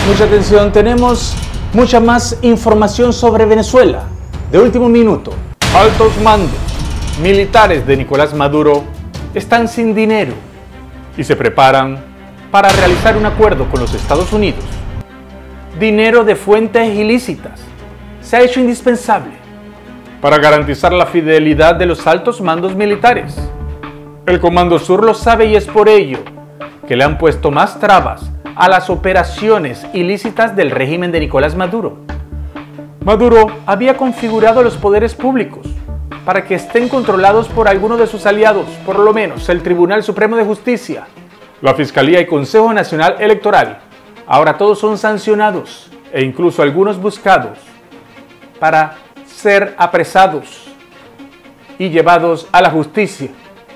Mucha atención, tenemos mucha más información sobre Venezuela. De último minuto, altos mandos militares de Nicolás Maduro están sin dinero y se preparan para realizar un acuerdo con los Estados Unidos. Dinero de fuentes ilícitas se ha hecho indispensable para garantizar la fidelidad de los altos mandos militares. El Comando Sur lo sabe y es por ello que le han puesto más trabas a las operaciones ilícitas del régimen de Nicolás Maduro. Maduro había configurado los poderes públicos para que estén controlados por alguno de sus aliados, por lo menos el Tribunal Supremo de Justicia, la Fiscalía y Consejo Nacional Electoral. Ahora todos son sancionados e incluso algunos buscados para ser apresados y llevados a la justicia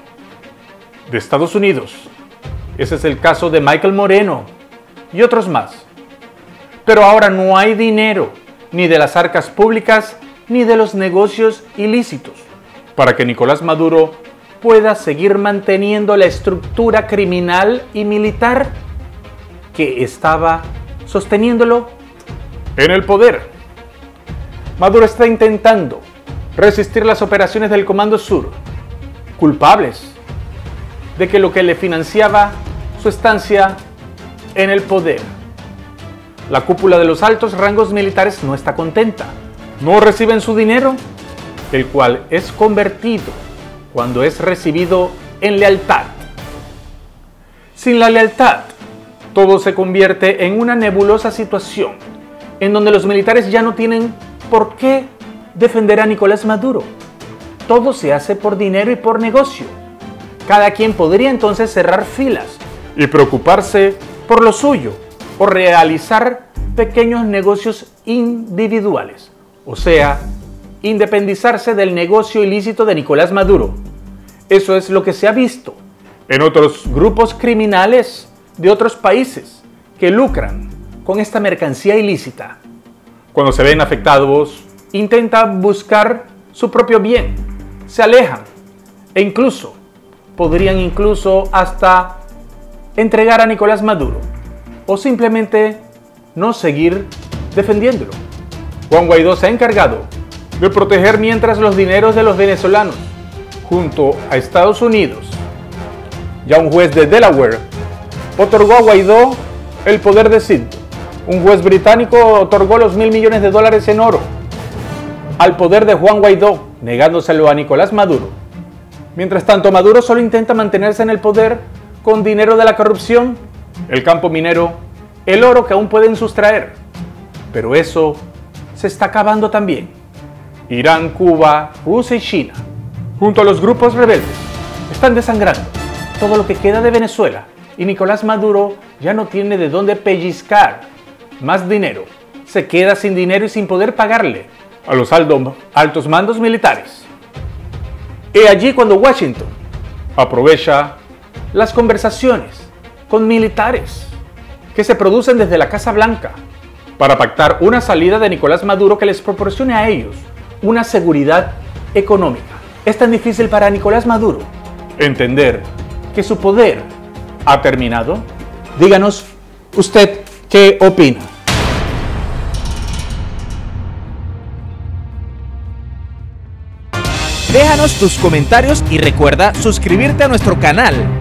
de Estados Unidos. Ese es el caso de Michael Moreno y otros más. Pero ahora no hay dinero, ni de las arcas públicas, ni de los negocios ilícitos, para que Nicolás Maduro pueda seguir manteniendo la estructura criminal y militar que estaba sosteniéndolo en el poder. Maduro está intentando resistir las operaciones del Comando Sur, culpables de que lo que le financiaba su estancia en el poder. La cúpula de los altos rangos militares no está contenta. No reciben su dinero, el cual es convertido cuando es recibido en lealtad. Sin la lealtad, todo se convierte en una nebulosa situación, en donde los militares ya no tienen por qué defender a Nicolás Maduro. Todo se hace por dinero y por negocio. Cada quien podría entonces cerrar filas y preocuparse por lo suyo o realizar pequeños negocios individuales, o sea, independizarse del negocio ilícito de Nicolás Maduro. Eso es lo que se ha visto en otros grupos criminales de otros países que lucran con esta mercancía ilícita. Cuando se ven afectados, intentan buscar su propio bien, se alejan e podrían hasta entregar a Nicolás Maduro o simplemente no seguir defendiéndolo. Juan Guaidó se ha encargado de proteger mientras los dineros de los venezolanos junto a Estados Unidos. Ya un juez de Delaware otorgó a Guaidó el poder de cinto. Un juez británico otorgó los $1.000 millones en oro al poder de Juan Guaidó, negándoselo a Nicolás Maduro. Mientras tanto, Maduro solo intenta mantenerse en el poder con dinero de la corrupción, el campo minero, el oro que aún pueden sustraer. Pero eso se está acabando también. Irán, Cuba, Rusia y China, junto a los grupos rebeldes, están desangrando todo lo que queda de Venezuela y Nicolás Maduro ya no tiene de dónde pellizcar más dinero. Se queda sin dinero y sin poder pagarle a los altos mandos militares. Y allí cuando Washington aprovecha las conversaciones con militares que se producen desde la Casa Blanca para pactar una salida de Nicolás Maduro que les proporcione a ellos una seguridad económica. Es tan difícil para Nicolás Maduro entender que su poder ha terminado. Díganos usted qué opina. Déjanos tus comentarios y recuerda suscribirte a nuestro canal.